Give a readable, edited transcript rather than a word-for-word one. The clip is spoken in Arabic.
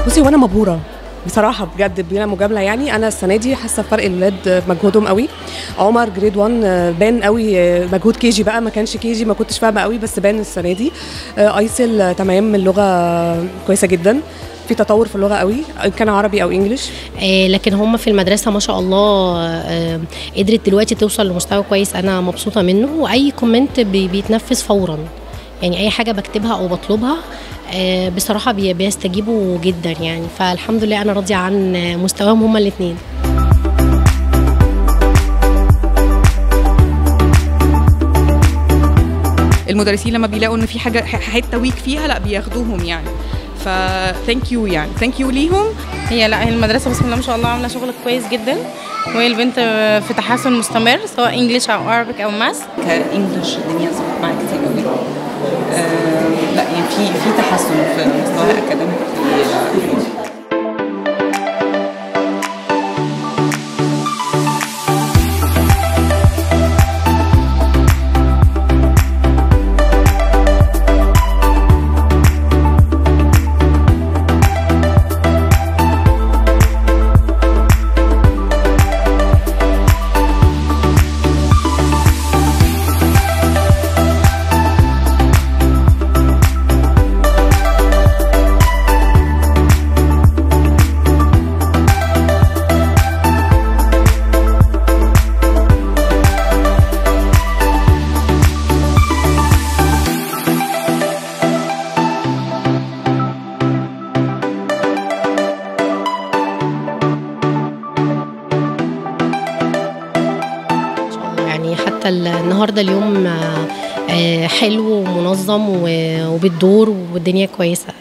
بصي وانا مبهوره بصراحه بجد بلا مجامله، يعني انا السنه دي حاسه فرق الولاد مجهودهم قوي. عمر جريد 1 بان قوي مجهود كيجي، بقى ما كانش كيجي ما كنتش فاهمه قوي بس بان السنه دي. ايسل تمام، اللغه كويسه جدا، في تطور في اللغه قوي ان كان عربي او انجليش. لكن هم في المدرسه ما شاء الله قدرت دلوقتي توصل لمستوى كويس، انا مبسوطه منه. واي كومنت بيتنفذ فورا، يعني اي حاجه بكتبها او بطلبها بصراحه بيستجيبوا جدا يعني. فالحمد لله انا راضيه عن مستواهم هما الاثنين. المدرسين لما بيلاقوا ان في حته ويك فيها لا بياخدوهم يعني، ف ثانك يو يعني، ثانك يو ليهم. هي المدرسه بسم الله ما شاء الله عامله شغل كويس جدا، وهي البنت في تحسن مستمر سواء انجليش او عربيك او ماس. كانجلش الدنيا ظبطت معايا كتير قوي. لا يعني في تحسن في مستوى الاكاديمي. يعني حتى النهارده اليوم حلو ومنظم وبالدور والدنيا كويسه.